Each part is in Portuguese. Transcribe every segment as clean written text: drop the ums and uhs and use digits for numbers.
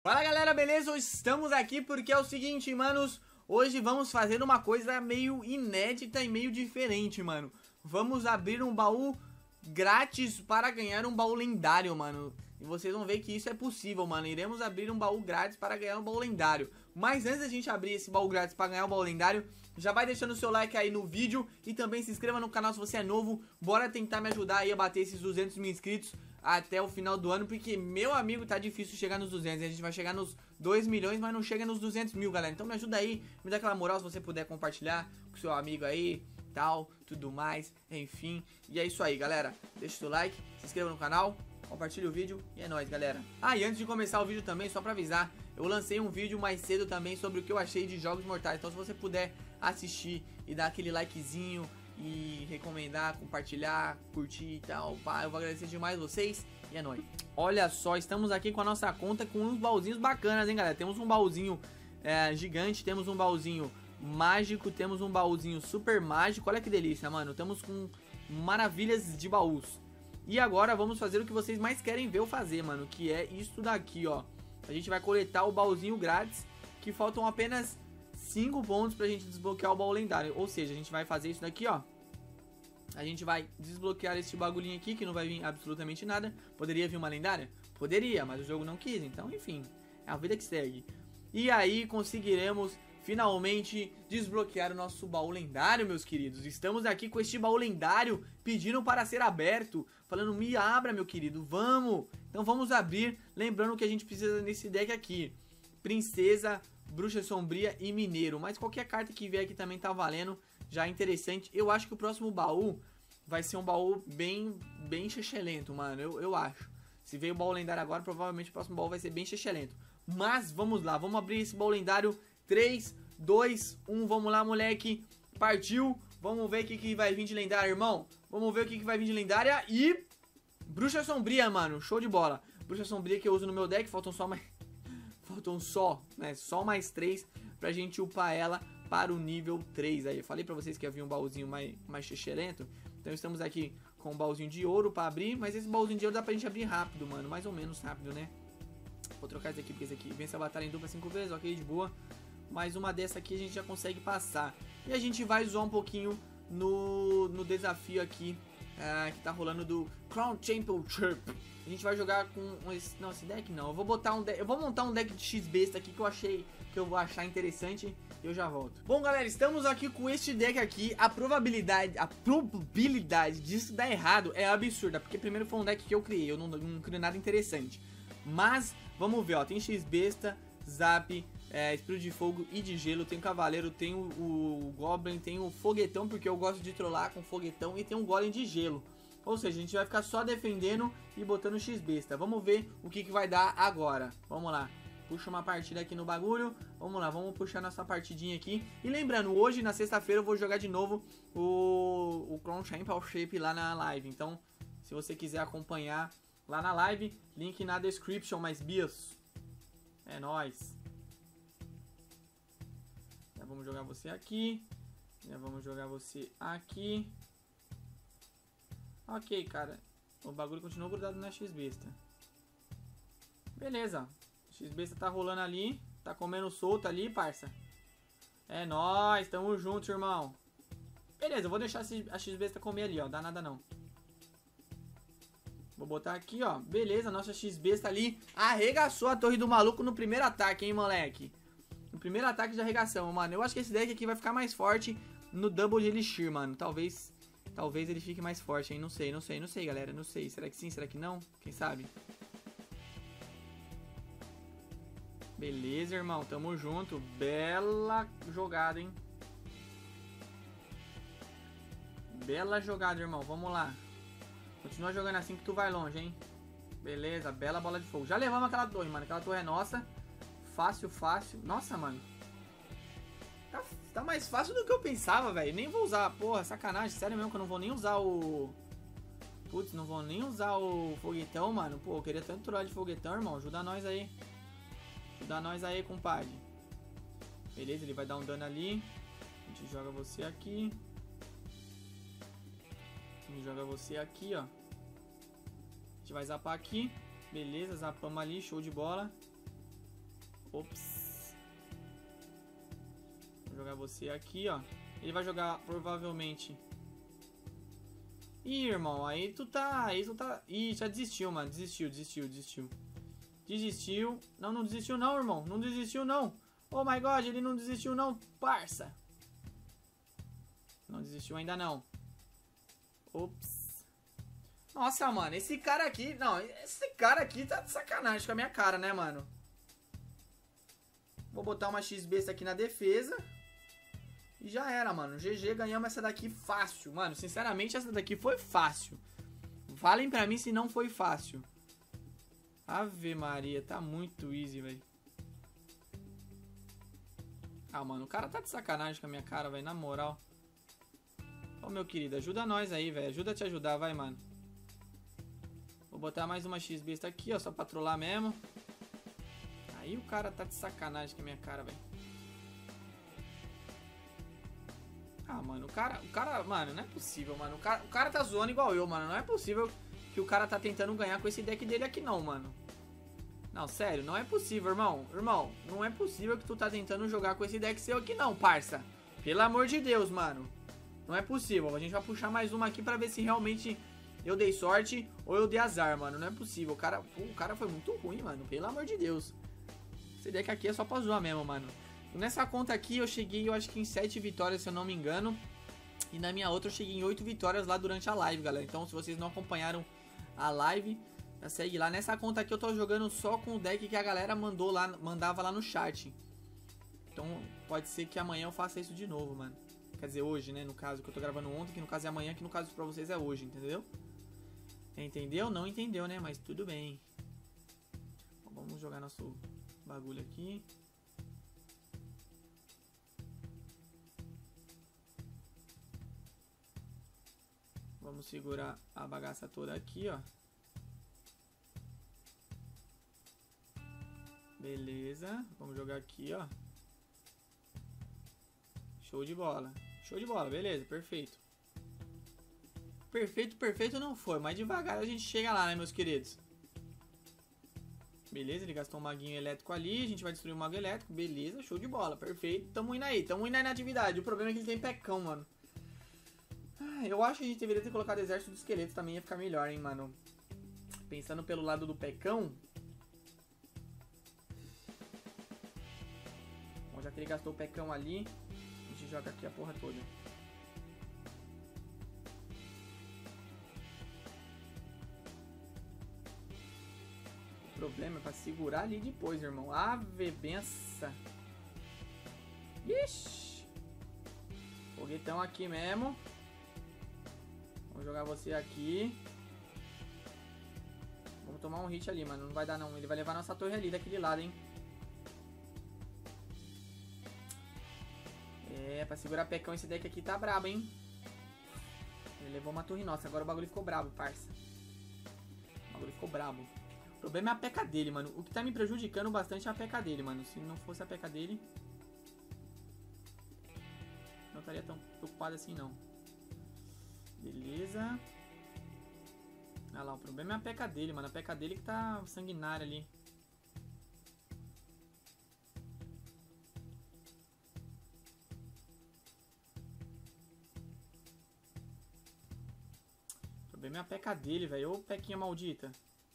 Fala galera, beleza? Estamos aqui porque é o seguinte, manos. Hoje vamos fazer uma coisa meio inédita e meio diferente, mano. Vamos abrir um baú grátis para ganhar um baú lendário, mano. E vocês vão ver que isso é possível, mano. Iremos abrir um baú grátis para ganhar um baú lendário. Mas antes da gente abrir esse baú grátis para ganhar um baú lendário, já vai deixando o seu like aí no vídeo e também se inscreva no canal se você é novo. Bora tentar me ajudar aí a bater esses 200 mil inscritos até o final do ano, porque, meu amigo, tá difícil chegar nos 200. A gente vai chegar nos 2 milhões, mas não chega nos 200 mil, galera. Então me ajuda aí, me dá aquela moral se você puder compartilhar com seu amigo aí, tal, tudo mais, enfim. E é isso aí, galera. Deixa o seu like, se inscreva no canal, compartilhe o vídeo e é nóis, galera. Ah, e antes de começar o vídeo também, só pra avisar, eu lancei um vídeo mais cedo também sobre o que eu achei de Jogos Mortais. Então se você puder assistir e dar aquele likezinho e recomendar, compartilhar, curtir e tal, pá, eu vou agradecer demais vocês e é nóis. Olha só, estamos aqui com a nossa conta com uns baúzinhos bacanas, hein, galera. Temos um baúzinho gigante, temos um baúzinho mágico, temos um baúzinho super mágico. Olha que delícia, mano, estamos com maravilhas de baús. E agora vamos fazer o que vocês mais querem ver eu fazer, mano, que é isso daqui, ó. A gente vai coletar o baúzinho grátis, que faltam apenas 5 pontos pra gente desbloquear o baú lendário. Ou seja, a gente vai fazer isso daqui, ó. A gente vai desbloquear esse bagulhinho aqui, que não vai vir absolutamente nada. Poderia vir uma lendária? Poderia, mas o jogo não quis. Então, enfim, é a vida que segue. E aí conseguiremos finalmente desbloquear o nosso baú lendário, meus queridos. Estamos aqui com este baú lendário, pedindo para ser aberto, falando, me abra, meu querido, vamos. Então vamos abrir, lembrando que a gente precisa nesse deck aqui: Princesa, Bruxa Sombria e Mineiro. Mas qualquer carta que vier aqui também tá valendo, já é interessante. Eu acho que o próximo baú vai ser um baú bem xexelento, mano, eu acho. Se veio o baú lendário agora, provavelmente o próximo baú vai ser bem xexelento. Mas vamos lá, vamos abrir esse baú lendário. 3, 2, 1, vamos lá, moleque. Partiu, vamos ver o que vai vir de lendária, irmão. Vamos ver o que vai vir de lendária. E Bruxa Sombria, mano, show de bola. Bruxa Sombria que eu uso no meu deck, faltam só mais 3 pra gente upar ela para o nível 3 aí. Eu falei pra vocês que havia um baúzinho mais xixerento. Então estamos aqui com um baúzinho de ouro pra abrir. Mas esse baúzinho de ouro dá pra gente abrir rápido, mano. Mais ou menos rápido, né? Vou trocar esse aqui, porque esse aqui vence a batalha em dupla 5 vezes, ok, de boa. Mais uma dessa aqui a gente já consegue passar. E a gente vai zoar um pouquinho no desafio aqui que tá rolando do Crown Championship. A gente vai jogar com não, esse deck não. Eu vou botar eu vou montar um deck de X-Besta aqui que eu vou achar interessante e eu já volto. Bom, galera, estamos aqui com este deck aqui. A probabilidade disso dar errado é absurda, porque primeiro foi um deck que eu criei, eu não criei nada interessante. Mas vamos ver, ó, tem X-Besta, Zap, Espírito de Fogo e de Gelo, tem o Cavaleiro, tem o Goblin, tem o Foguetão, porque eu gosto de trollar com Foguetão, e tem um Golem de Gelo. Ou seja, a gente vai ficar só defendendo e botando X-Besta. Vamos ver o que vai dar agora. Vamos lá. Puxa uma partida aqui no bagulho. Vamos lá, vamos puxar nossa partidinha aqui. E lembrando, hoje, na sexta-feira, eu vou jogar de novo o Crown Championship lá na live. Então, se você quiser acompanhar lá na live, link na description, mais bias. É nóis. Já vamos jogar você aqui. Já vamos jogar você aqui. Ok, cara. O bagulho continua grudado na X-Besta. Beleza. X-Besta tá rolando ali. Tá comendo solto ali, parça. É nóis. Tamo junto, irmão. Beleza, eu vou deixar a X-Besta comer ali, ó. Dá nada não. Vou botar aqui, ó. Beleza, nossa X-Besta ali arregaçou a torre do maluco no primeiro ataque, hein, moleque. No primeiro ataque de arregação, mano. Eu acho que esse deck aqui vai ficar mais forte no Double de Elixir, mano. Talvez ele fique mais forte, hein? Não sei, galera. Não sei. Será que sim? Será que não? Quem sabe? Beleza, irmão. Tamo junto. Bela jogada, hein? Bela jogada, irmão. Vamos lá. Continua jogando assim que tu vai longe, hein? Beleza, bela bola de fogo. Já levamos aquela torre, mano. Aquela torre é nossa. Fácil, fácil. Nossa, mano. Tá mais fácil do que eu pensava, velho. Nem vou usar. Porra, sacanagem. Sério mesmo que eu não vou nem usar o... Putz, não vou nem usar o foguetão, mano. Pô, eu queria tanto trollar de foguetão, irmão. Ajuda nós aí. Ajuda nós aí, compadre. Beleza, ele vai dar um dano ali. A gente joga você aqui. A gente joga você aqui, ó. A gente vai zapar aqui. Beleza, zapamos ali, show de bola. Ops. Vou jogar você aqui, ó. Ele vai jogar provavelmente... Ih, irmão, aí tu tá... Ih, já desistiu, mano. Desistiu. Desistiu. Não desistiu não, irmão. Não desistiu não. Oh my god, ele não desistiu não, parça. Não desistiu ainda não. Ops. Nossa, mano, esse cara aqui... Não, esse cara aqui tá de sacanagem com a minha cara, né, mano? Vou botar uma X-Besta aqui na defesa. E já era, mano. GG, ganhamos essa daqui fácil. Mano, sinceramente, essa daqui foi fácil. Falem pra mim se não foi fácil. Ave Maria, tá muito easy, velho. Ah, mano, o cara tá de sacanagem com a minha cara, velho, na moral. Ô, meu querido, ajuda nós aí, velho. Ajuda a te ajudar, vai, mano. Vou botar mais uma X-Besta aqui, ó, só pra trollar mesmo. Aí o cara tá de sacanagem com a minha cara, velho. Ah, mano, o cara, mano, não é possível, mano. O cara tá zoando igual eu, mano. Não é possível que o cara tá tentando ganhar com esse deck dele aqui, não, mano. Não, sério, não é possível, irmão. Irmão, não é possível que tu tá tentando jogar com esse deck seu aqui, não, parça. Pelo amor de Deus, mano. Não é possível. A gente vai puxar mais uma aqui pra ver se realmente eu dei sorte ou eu dei azar, mano. Não é possível. O cara foi muito ruim, mano. Pelo amor de Deus. Esse deck aqui é só pra zoar mesmo, mano. Nessa conta aqui eu cheguei, eu acho que em 7 vitórias, se eu não me engano. E na minha outra eu cheguei em 8 vitórias lá durante a live, galera. Então se vocês não acompanharam a live, já segue lá. Nessa conta aqui eu tô jogando só com o deck que a galera mandava lá no chat. Então pode ser que amanhã eu faça isso de novo, mano. Quer dizer, hoje, né, no caso, que eu tô gravando ontem, que no caso é amanhã, que no caso pra vocês é hoje, entendeu? Entendeu? Não entendeu, né? Mas tudo bem. Bom, vamos jogar nosso bagulho aqui. Vamos segurar a bagaça toda aqui, ó. Beleza. Vamos jogar aqui, ó. Show de bola. Show de bola, beleza, perfeito. Perfeito não foi, mas devagar a gente chega lá, né, meus queridos. Beleza, ele gastou um maguinho elétrico ali. A gente vai destruir o mago elétrico. Beleza, show de bola, perfeito. Tamo indo aí na atividade. O problema é que ele tem pecão, mano. Eu acho que a gente deveria ter colocado exército de esqueletos também, ia ficar melhor, hein, mano. Pensando pelo lado do pecão. Bom, já que ele gastou o pecão ali, a gente joga aqui a porra toda. O problema é pra segurar ali depois, irmão. Ave benção. Ixi. Foguetão aqui mesmo. Vamos jogar você aqui. Vamos tomar um hit ali, mano. Não vai dar não. Ele vai levar nossa torre ali daquele lado, hein. É, pra segurar pecão esse deck aqui tá brabo, hein. Ele levou uma torre nossa. Agora o bagulho ficou brabo, parça. O bagulho ficou brabo. O problema é a peca dele, mano. O que tá me prejudicando bastante é a peca dele, mano. Se não fosse a peca dele, não estaria tão preocupado assim, não. Beleza. Olha lá, o problema é a peca dele, mano. A peca dele que tá sanguinária ali. O problema é a peca dele, velho. Ô, pequinha maldita.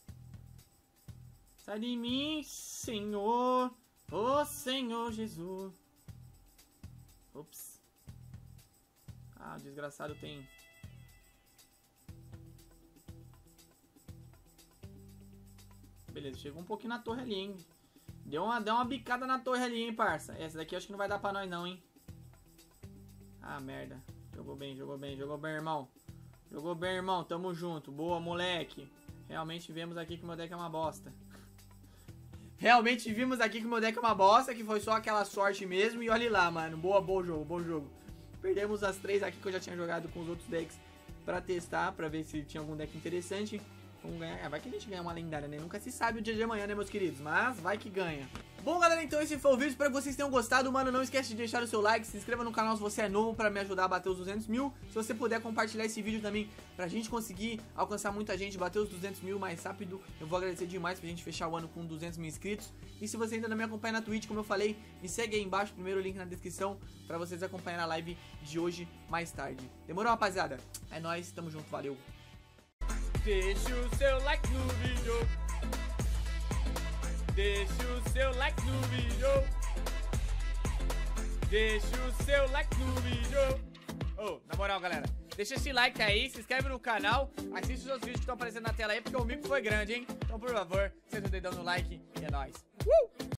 Sai de mim, Senhor. Ô, Senhor Jesus. Ops. Ah, o desgraçado tem... Beleza, chegou um pouquinho na torre ali, hein. Deu uma bicada na torre ali, hein, parça. Essa daqui acho que não vai dar pra nós não, hein. Ah, merda. Jogou bem, irmão. Jogou bem, irmão. Tamo junto. Boa, moleque. Realmente vimos aqui que o meu deck é uma bosta. Realmente vimos aqui que o meu deck é uma bosta, que foi só aquela sorte mesmo. E olha lá, mano. Boa, bom jogo. Perdemos as 3 aqui que eu já tinha jogado com os outros decks pra testar, pra ver se tinha algum deck interessante. Vamos ganhar. Vai que a gente ganha uma lendária, né? Nunca se sabe o dia de amanhã, né, meus queridos? Mas vai que ganha. Bom, galera, então esse foi o vídeo, espero que vocês tenham gostado, mano. Não esquece de deixar o seu like, se inscreva no canal se você é novo pra me ajudar a bater os 200 mil. Se você puder compartilhar esse vídeo também pra gente conseguir alcançar muita gente, bater os 200 mil mais rápido, eu vou agradecer demais pra gente fechar o ano com 200 mil inscritos. E se você ainda não me acompanha na Twitch, como eu falei, me segue aí embaixo, primeiro link na descrição, pra vocês acompanharem a live de hoje mais tarde. Demorou, rapaziada? É nóis, tamo junto, valeu. Deixa o seu like no vídeo. Deixa o seu like no vídeo. Deixa o seu like no vídeo. Oh, na moral, galera, deixa esse like aí, se inscreve no canal, assiste os outros vídeos que estão aparecendo na tela aí, porque o mico foi grande, hein? Então, por favor, senta o dedão no like e é nóis.